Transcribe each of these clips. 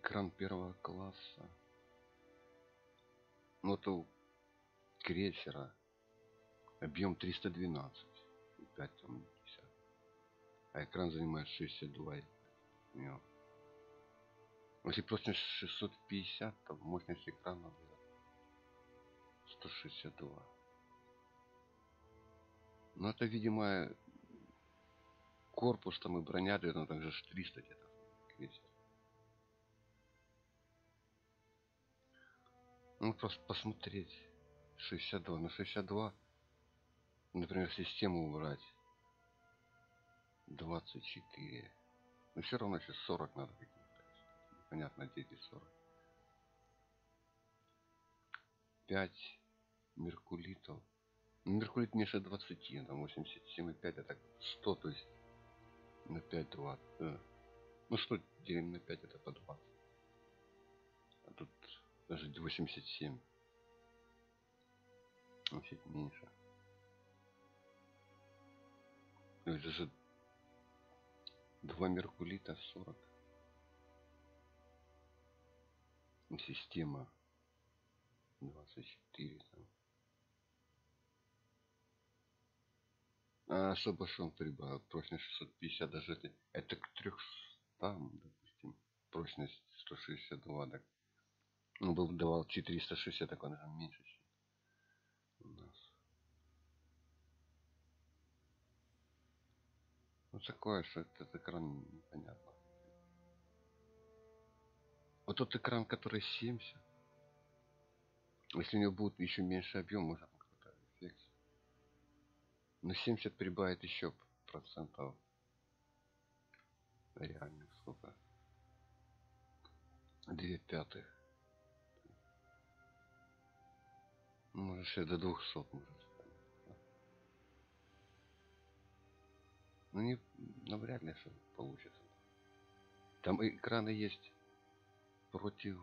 Экран первого класса. Вот у крейсера объем 312 и 5 там 50. А экран занимает 62. Если просто 650, то мощность экрана 162. Но это, видимо, корпус там и броня, наверное, также 300 где-то. Ну, просто посмотреть. 62. На 62, например, систему убрать. 24. Но все равно сейчас 40 надо какие-то. Понятно, где эти 40. 5 меркулитов. Меркулит меньше 20, там 87,5, это 100, то есть на 5 20. Ну что делим на 5, это по 20. А тут даже 87. Вообще меньше. Ну, это же 2 меркулита 40. Система 24 там. А особо шум прибавил. Прочность 650, даже это к 300, допустим. Прочность 162, так. Ну, был давал 460, так он же меньше, чем у нас. Ну, такое, что этот экран непонятно. Вот тот экран, который 70, если у него будет еще меньше объем, может какой-то эффект. Но 70 прибавит еще процентов. Реально сколько? 2/5. Может, еще до 200 может. Ну, не, навряд ли что получится. Там экраны есть против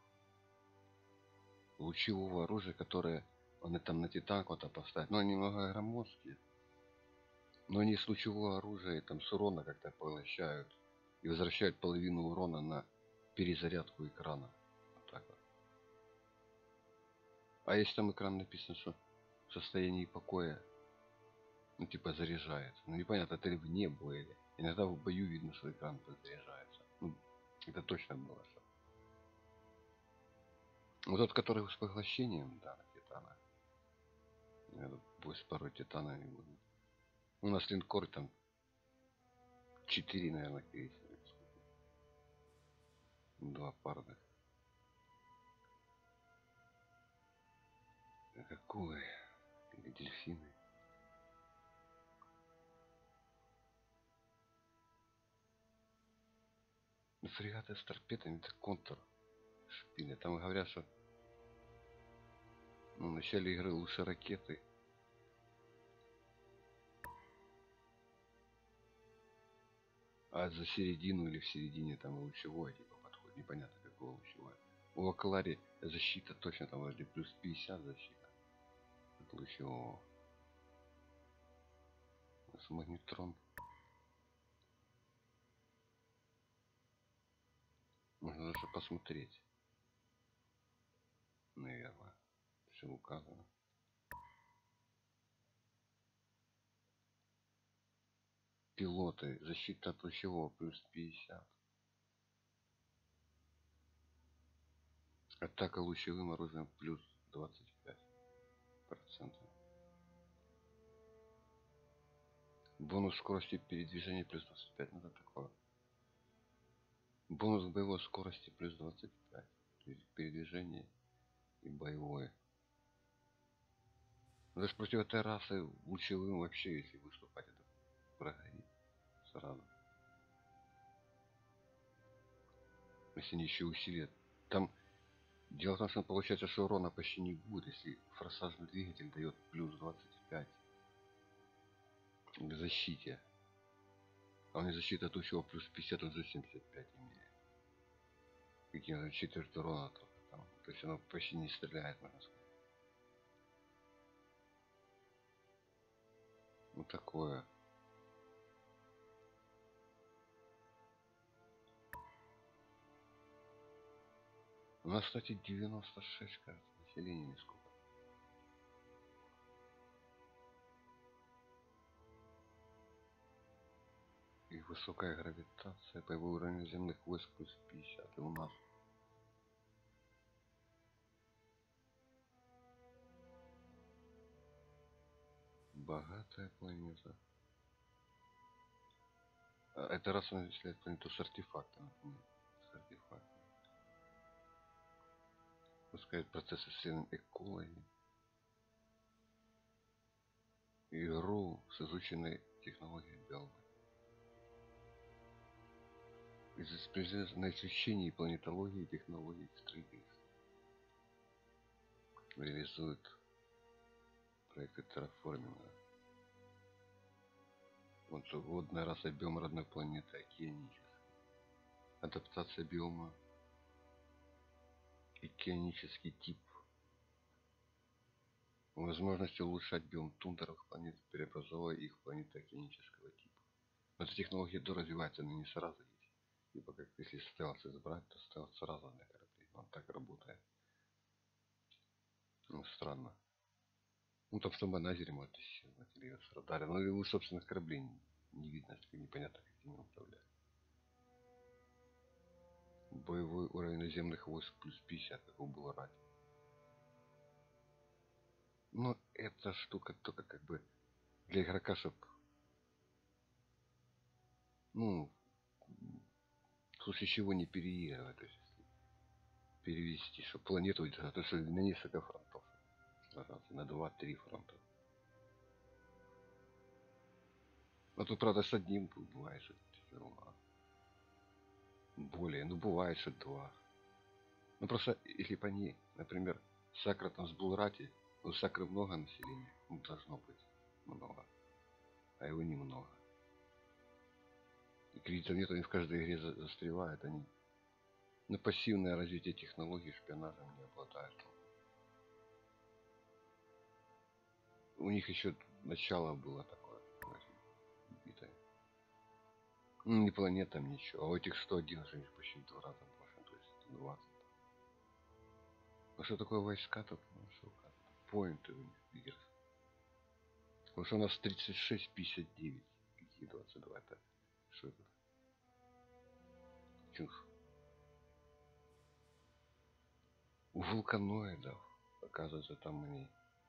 лучевого оружия, которое он там на Титан куда-то поставить. Но они немного громоздкие. Но они с лучевого оружия там с урона как-то поглощают и возвращают половину урона на перезарядку экрана. Вот так вот. А если там экран написано, что в состоянии покоя, ну типа заряжается. Ну непонятно, это ли в небо или. Иногда в бою видно, что экран заряжается. Ну, это точно было, что. Вот тот, который с поглощением, да, Титана. Пусть порой Титана не буду. У нас линкор там 4, наверное, крейсера. 2 парных. Акулы или дельфины. Фрегаты с торпедами это контр шпили. Там говорят, что в начале игры лучше ракеты. А за середину или в середине там лучевое типа подходит. Непонятно какое лучевое. У Аклари защита точно там вроде плюс 50 защита от лучевого. С магнетрон. Можно даже посмотреть. Наверное. Все указано. Пилоты. Защита от лучевого плюс 50. Атака лучевым оружием плюс 25%. Бонус скорости передвижения плюс 25. Надо такое. Бонус боевой скорости плюс 25. То есть передвижение и боевое. Даже против этой расы лучевым вообще, если выступать, это прогорит сразу. Если они еще усилят. Там дело в том, что получается, что урона почти не будет, если форсажный двигатель дает плюс 25 к защите. А у меня защита от лучевого плюс 50, уже 75 имеет. Какие-то четверть урона только там. То есть оно почти не стреляет, можно сказать. Ну такое. У нас, кстати, 96, кажется, населения не сколько. И высокая гравитация по уровню земных войск плюс 50. И у нас богатая планета. Это раз он исследует планету с артефактами. С артефактами. Пускает процессы исследования экологии. Игру с изученной технологией биологии. Специализируется на изучении планетологии и технологий строительства. Реализует проекты терраформинга. Вот водная раса, биом родной планеты, океанический. Адаптация биома, океанический тип. Возможность улучшать биом тундровых планет, преобразовывая их в планеты океанического типа. Но эта технология доразвивается, но не сразу есть. Типа как если стелс избрать, то стелс сразу для кораблей. Он так работает. Ну, странно. Ну, там что на зере может исчезнуть или с радара. Ну, и у собственных кораблей не видно, непонятно, как ими управлять. Боевой уровень наземных войск плюс 50, как он был ранее. Но эта штука только как бы для игрока, чтобы, ну, в случае чего не переигрывать, то есть если перевести, чтобы планету, то что на несколько фронтов сражаться, на 2-3 фронта. Но тут, правда, с одним бывает, что тяжело. Более, ну, бывает, что 2. Ну, просто, если по ней, например, Сакра там с Булрати, у Сакры много населения, ну, должно быть много, а его немного. И кредитов нет, они в каждой игре застревают, они на пассивное развитие технологий шпионажем не обладают. У них еще начало было такое, битое. Ну, не планета, там ничего, а у этих 111 у них почти в 2 раза больше, то есть 20. Ну что такое войска тут? Ну, что как? Поинты у них бигерс. Потому что у нас 36-59. Какие 22 это? Что это? Чушь. У вулканоидов, оказывается, там они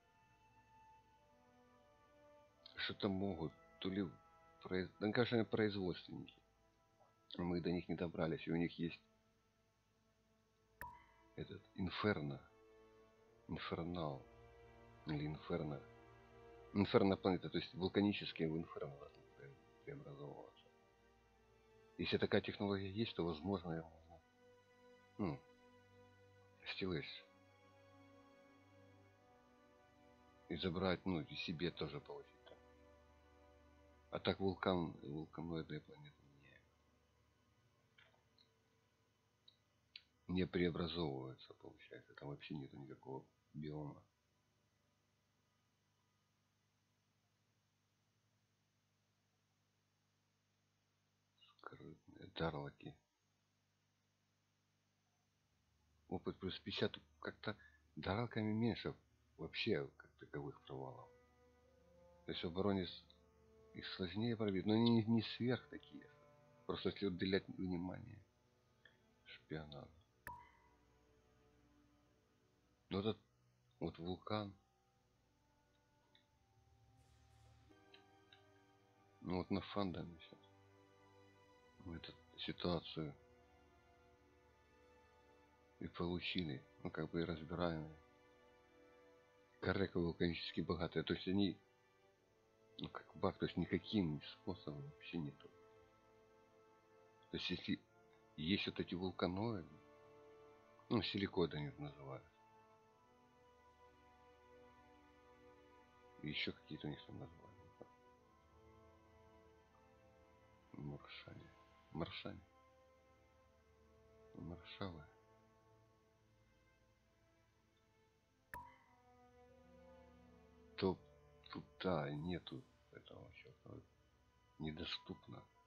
что-то могут, то ли, ну, конечно, производственники. Мы до них не добрались, и у них есть этот Инферно, Инфернал, или Инферно. Инферно планета, то есть вулканические в Инферно должны преобразовываться. Если такая технология есть, то возможно ее можно, ну, стилысь и забрать, ну, и себе тоже получить там. А так вулканоидные планеты не преобразовываются, получается. Там вообще нету никакого биома. Скрытные дарлоки. Опыт плюс 50, как-то дарлоками меньше вообще как таковых провалов. То есть в обороне их сложнее пробить, но они не сверх такие. Просто если уделять внимание шпионажу. Ну этот вот вулкан. Ну вот на фандаме сейчас. Мы эту ситуацию и получили. Ну как бы и разбираем. Коррека вулканически богатые. То есть они, ну как баг, то есть никаким способом вообще нету. То есть если есть вот эти вулканоиды, ну силикоиды они называют. И еще какие-то у них там названия. Маршане. Маршане. Маршалы. То тут, да, нету этого чего-то. Недоступно.